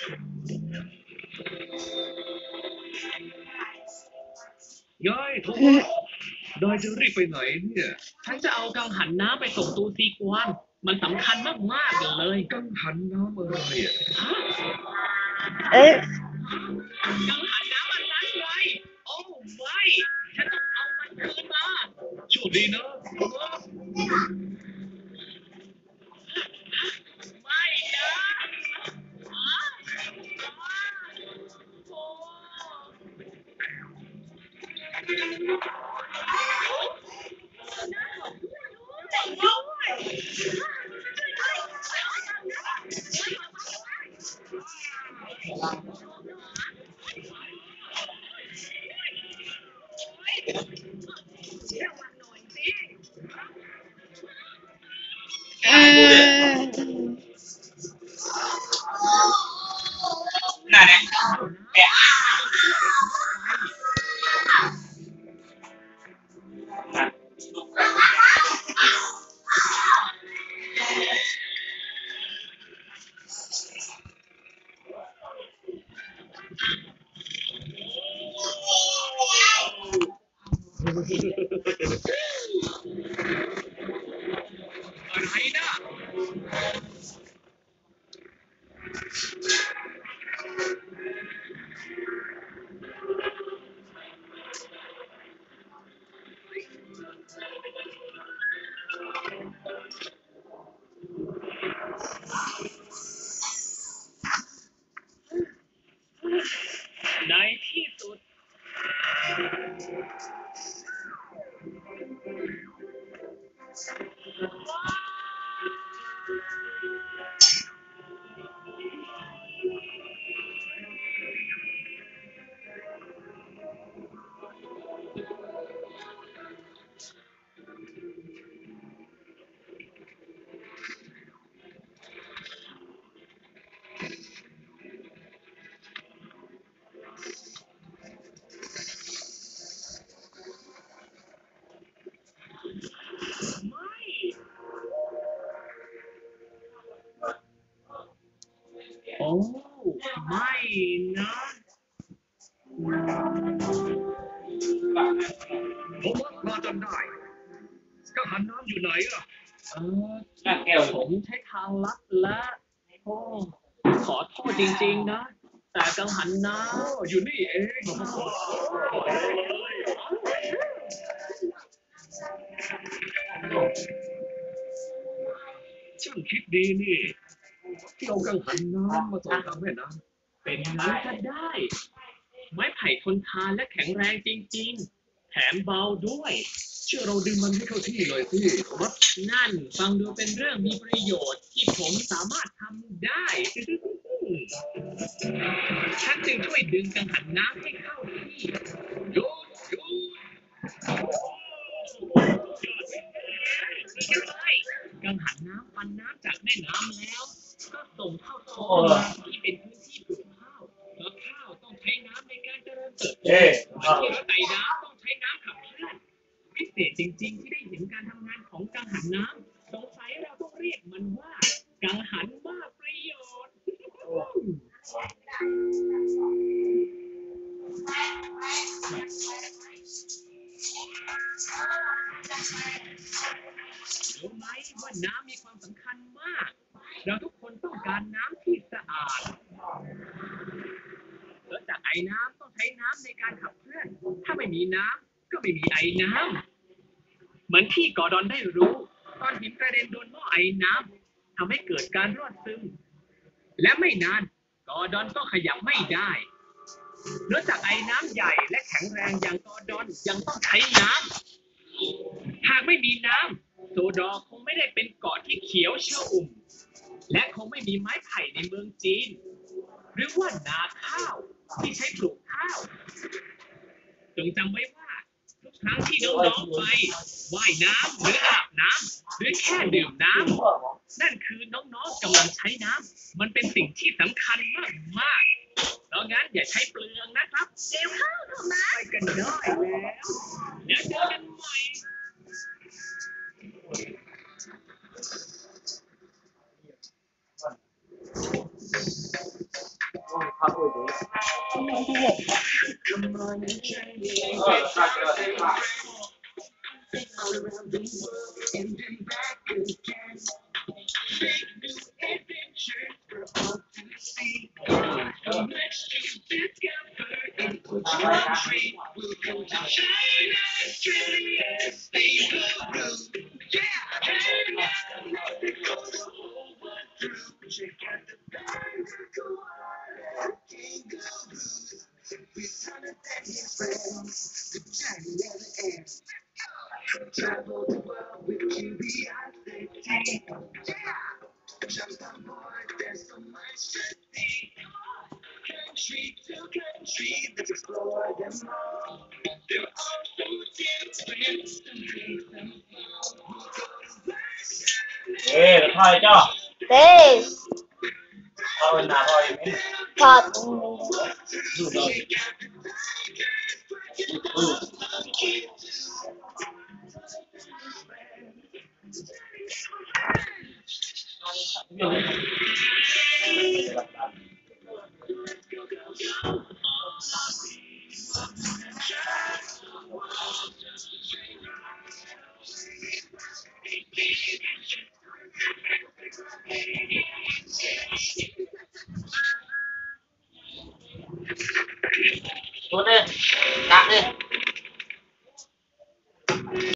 ยายโทมัสนายจะรีบไปไหนเนี่ยฉันจะเอากังหันน้ำไปส่งตูซีกวางมันสำคัญมากๆเลยกังหันน้ำอะไรอ่ะเอ๊ะกังหันน้ำมันนั้นไงโอ้ไม่ฉันต้องเอามันคืนมาโชคดีนะไม่นะโอ้อืมน่าเนี่ยแกะอะไรนะในที่สุดโอ้ไม่นะผมว่ามาจนได้กังหันน้ำอยู่ไหนล่ะน่าแก้วผมใช้ทางลัดและโอ้ขอโทษจริงๆนะ แต่กังหันน้ำอยู่นี่เองช่างคิดดีนี่ที่เอากังหันน้ำมาส่งทางแม่น้ำเป็นงั้นก็ได้ ไม้ไผ่ทนทานและแข็งแรงจริงๆ แถมเบาด้วยเชื่อเราดึงมันให้เข้าที่เลยสิครับนั่นฟังดูเป็นเรื่องมีประโยชน์ที่ผมสามารถทำได้ ฉันจึงช่วยดึงกังหันน้ำให้เข้าที่หยุดหยุดนี่เลยกังหันน้ำปันน้ำจากแม่น้ำแล้วก็ส่งเข้าท้องนาที่เป็นพื้นที่ปลูกข้าวเพราะข้าวต้องใช้น้ำในการเจริญเติบโตที่รถไถน้ำต้องใช้น้ำขับเคลื่อนพิเศษจริงๆที่ได้เห็นการทำงานของกังหันน้ำสงสัยเราต้องเรียกมันว่ากังหันมากประโยชน์ รู้ไหมว่าน้ำมีความสำคัญมาก เราทุกคนต้องการน้ำที่สะอาดแล้วจากไอ้น้ำต้องใช้น้ำในการขับเคลื่อน ถ้าไม่มีน้ำก็ไม่มีไอ้น้ำเหมือนที่กอร์ดอนได้รู้ตอนหินกระเด็นโดนหม้อไอ้น้ำทำให้เกิดการรั่วซึมและไม่นานกอร์ดอนก็ขยับไม่ได้นอกจากไอ้น้ำใหญ่และแข็งแรงอย่างกอร์ดอนยังต้องใช้น้ำหากไม่มีน้ำโซดอคงไม่ได้เป็นเกาะที่เขียวชอุ่มและคงไม่มีไม้ไผ่ในเมืองจีนหรือว่านาข้าวที่ใช้ปลูกข้าวจงจำไว้ว่าทุกครั้งที่น้องๆไปว่ายน้ำหรืออาบน้ำหรือแค่ดื่มน้ำนั่นคือน้องๆกำลังใช้น้ำมันเป็นสิ่งที่สำคัญมากๆเพราะงั้นอย่าใช้เปลืองนะครับเดี๋ยวเข้าโทมัสไปกันได้แล้วเดี๋ยวเจอกันใหม่พักอุ้ยดิที่หกข้าจะได้ค่ะ แล้วพ่อเจ้าเต้พ่อเป็นนาพ่ออยู่นี่ถอดเรื่อง